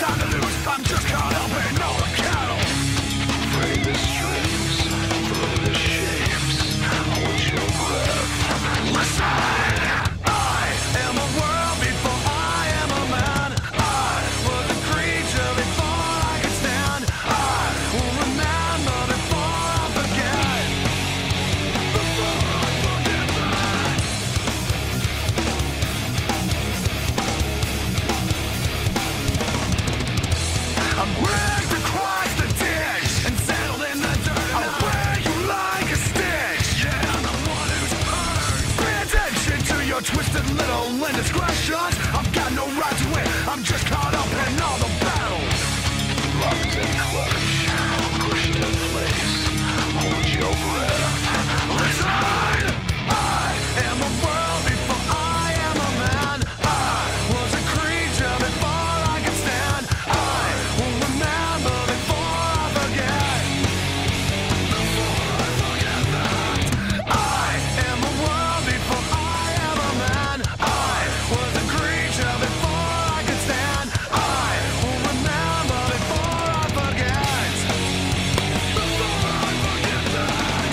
time to lose. I'm just caught up in all the cattle. Free the streams, through the shapes. Hold your breath. Listen, I am a world before I am a man. I was a creature before I could stand. I will remember before I forget. Before I forget that. I'm ready to cross the ditch and settle in the dirt. I'll wear you like a stitch. Yeah, I'm the one who's hurt. Pay attention to your twisted little indiscretions. I've got no right to win. I'm just caught up in all the battle. Locked in clutch, pushed in place. Hold your breath. Listen, I am a world before I am a man. I was a creature before I could stand. I will remember before I forget. Before I forget that. I am a world before I am a man. I was a creature before I could stand. I will remember before I forget. Before I forget that.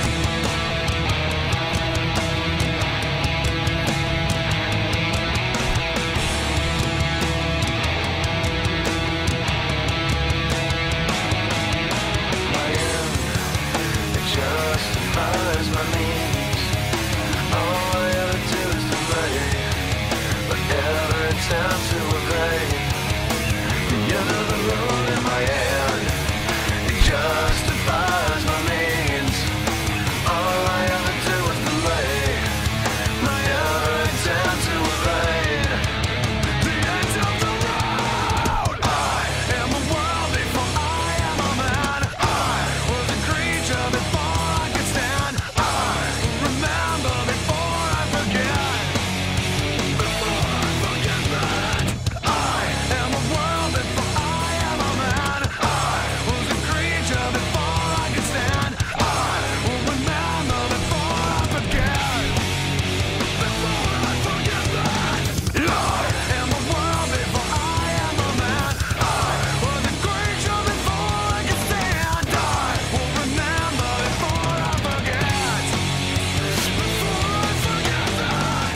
My end, it justifies my means. All I ever do is delay, but every time to evade. The end of the road in my hand, it justifies my means. All I ever do is delay, my every attempt to evade. The end of the road. I am a world before I am a man. I was a creature before I could stand. I remember before I forget. Before I forget that. I am a world before I am a man. I was a creature before I could stand. I will remember before I forget. Before I forget that. I am a world before I am a man. I was a creature before I could stand. I will remember before I forget. Before I forget that.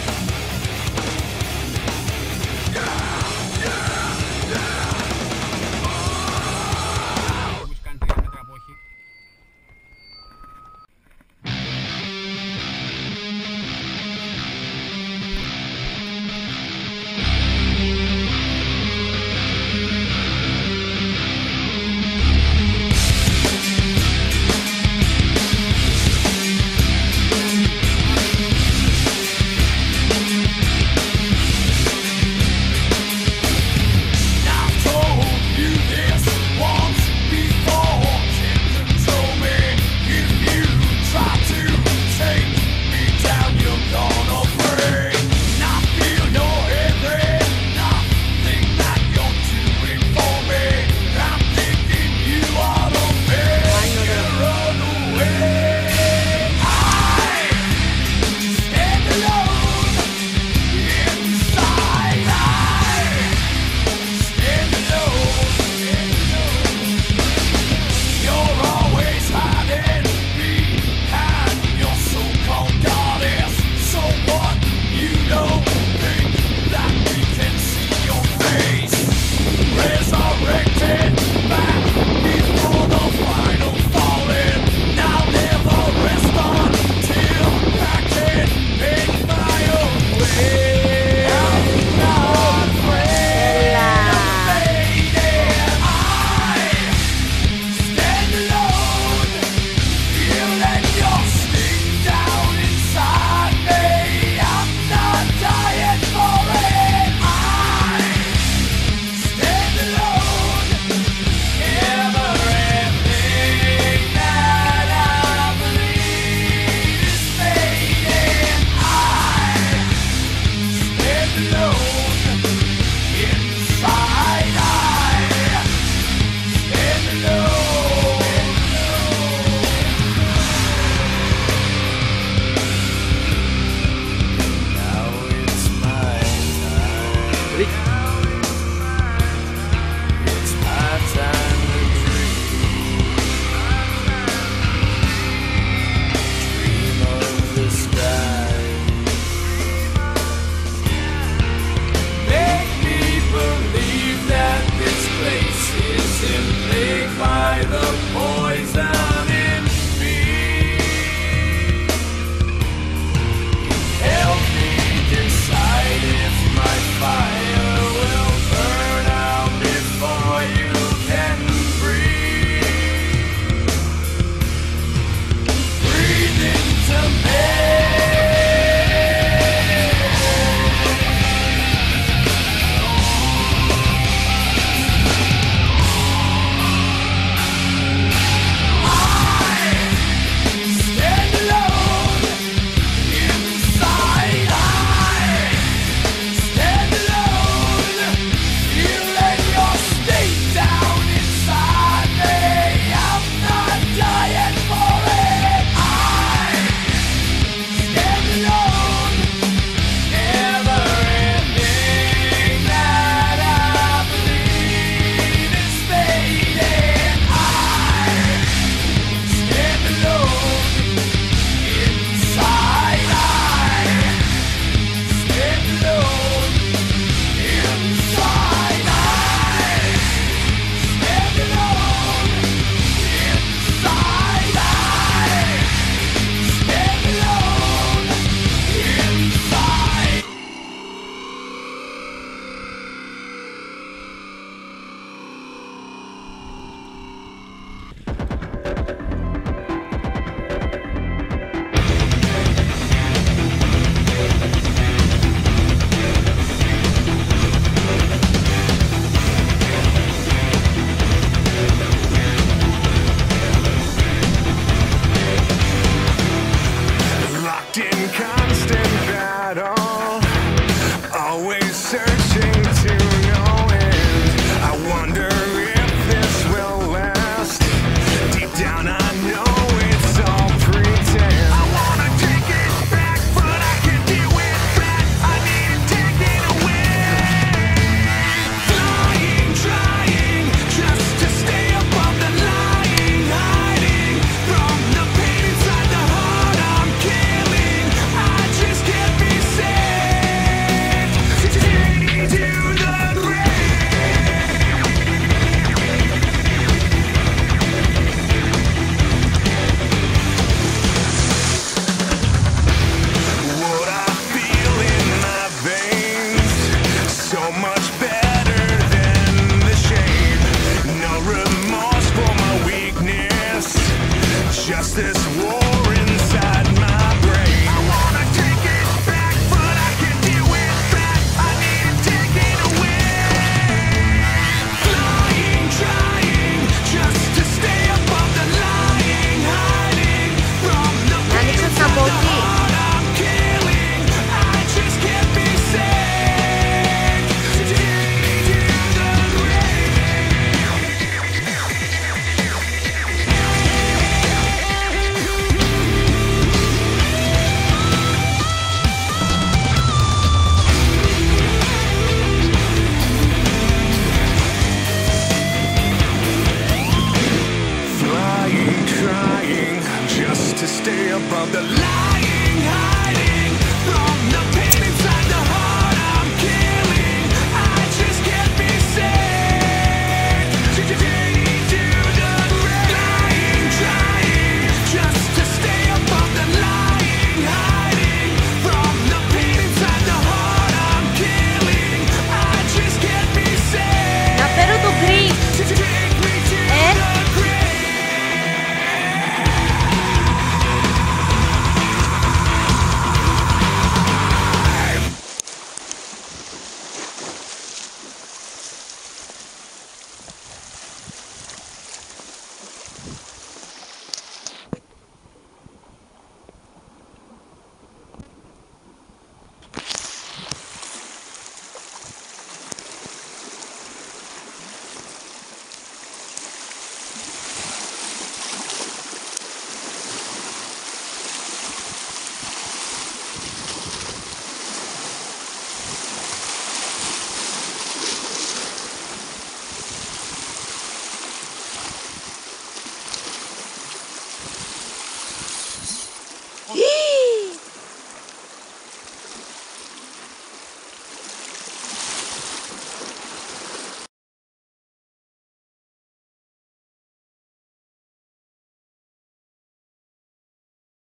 Which country ang natrapohi? I've told you this once before. Control me. If you try to take me down, you're gonna break. I feel your every nothing that you're doing for me. I'm thinking you ought to make it run away. I stand alone inside. Stand alone. You're always hiding behind your so-called goddess. So what? You don't think that we can see your face? Resurrected back before the final falling. Now never rest until I can make my own way. I'm not afraid of fading. I stand alone. You let your sting down inside me. I'm not dying for it. I stand alone. Everything that I believe is fading. I stand alone inside. I stand alone. Now it's my time. searching